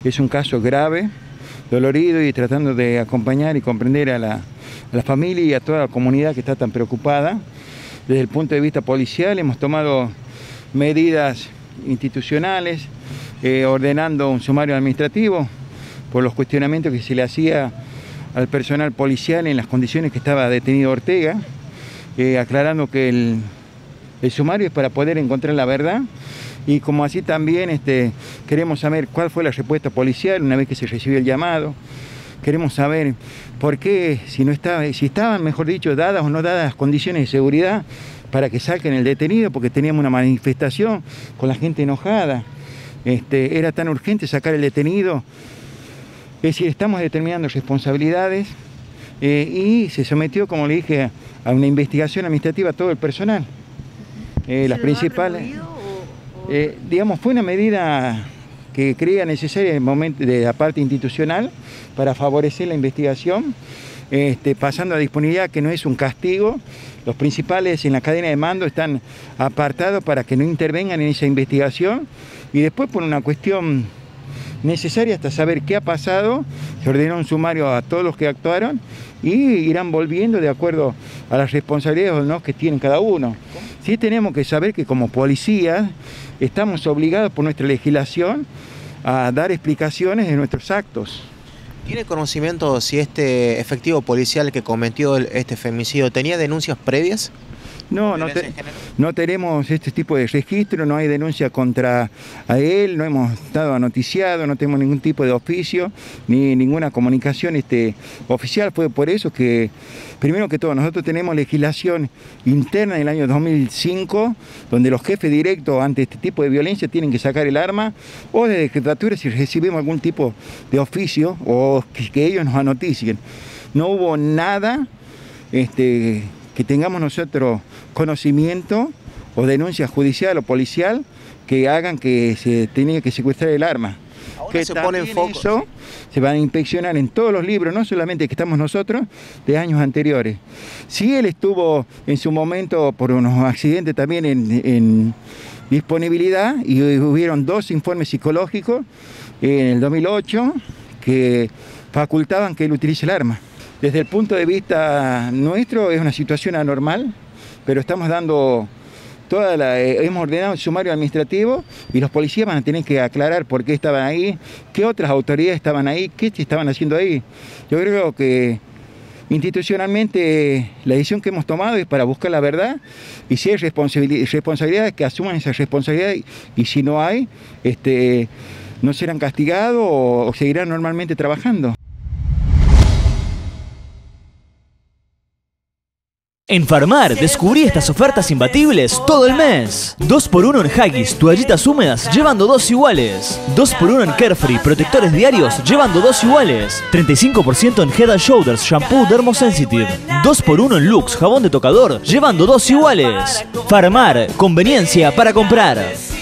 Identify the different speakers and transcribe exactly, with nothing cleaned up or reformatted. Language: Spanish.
Speaker 1: Es un caso grave, dolorido, y tratando de acompañar y comprender a la, a la familia y a toda la comunidad que está tan preocupada. Desde el punto de vista policial hemos tomado medidas institucionales, eh, ordenando un sumario administrativo por los cuestionamientos que se le hacía al personal policial en las condiciones que estaba detenido Ortega, eh, aclarando que el, el sumario es para poder encontrar la verdad, y como así también este, queremos saber cuál fue la respuesta policial una vez que se recibió el llamado. Queremos saber por qué, si, no estaba, si estaban, mejor dicho, dadas o no dadas las condiciones de seguridad para que saquen el detenido, porque teníamos una manifestación con la gente enojada. Este, era tan urgente sacar el detenido. Es decir, estamos determinando responsabilidades eh, y se sometió, como le dije, a una investigación administrativa a todo el personal. Eh, las principales, eh, digamos, fue una medida que creía necesaria en el momento de la parte institucional para favorecer la investigación, este, pasando a disponibilidad, que no es un castigo. Los principales en la cadena de mando están apartados para que no intervengan en esa investigación, y después, por una cuestión necesaria hasta saber qué ha pasado, se ordenó un sumario a todos los que actuaron y irán volviendo de acuerdo a las responsabilidades o no que tienen cada uno. Sí tenemos que saber que como policías estamos obligados por nuestra legislación a dar explicaciones de nuestros actos.
Speaker 2: ¿Tiene conocimiento si este efectivo policial que cometió este femicidio tenía denuncias previas?
Speaker 1: No, no, te, no tenemos este tipo de registro, no hay denuncia contra a él, no hemos estado noticiados, no tenemos ningún tipo de oficio, ni ninguna comunicación este, oficial. Fue por eso que, primero que todo, nosotros tenemos legislación interna del año dos mil cinco, donde los jefes directos ante este tipo de violencia tienen que sacar el arma, o de jefatura si recibimos algún tipo de oficio, o que, que ellos nos anoticien. No hubo nada este, que tengamos nosotros conocimiento o denuncia judicial o policial que hagan que se tenga que secuestrar el arma.
Speaker 2: Ahora
Speaker 1: que
Speaker 2: se pone en foco.
Speaker 1: Eso se van a inspeccionar en todos los libros, no solamente que estamos nosotros, de años anteriores. Si él estuvo en su momento por unos accidentes también en, en disponibilidad, y hubieron dos informes psicológicos en el dos mil ocho que facultaban que él utilice el arma. Desde el punto de vista nuestro es una situación anormal, pero estamos dando toda la, eh, hemos ordenado el sumario administrativo y los policías van a tener que aclarar por qué estaban ahí, qué otras autoridades estaban ahí, qué estaban haciendo ahí. Yo creo que institucionalmente la decisión que hemos tomado es para buscar la verdad, y si hay responsabilidades, responsabilidades que asuman esa responsabilidad, y si no hay, este, no serán castigados o, o seguirán normalmente trabajando.
Speaker 3: En Farmar descubrí estas ofertas imbatibles todo el mes. dos por uno en Huggies, toallitas húmedas, llevando dos iguales. dos por uno en Carefree, protectores diarios, llevando dos iguales. treinta y cinco por ciento en Head and Shoulders, shampoo Dermosensitive. dos por uno en Lux, jabón de tocador, llevando dos iguales. Farmar, conveniencia para comprar.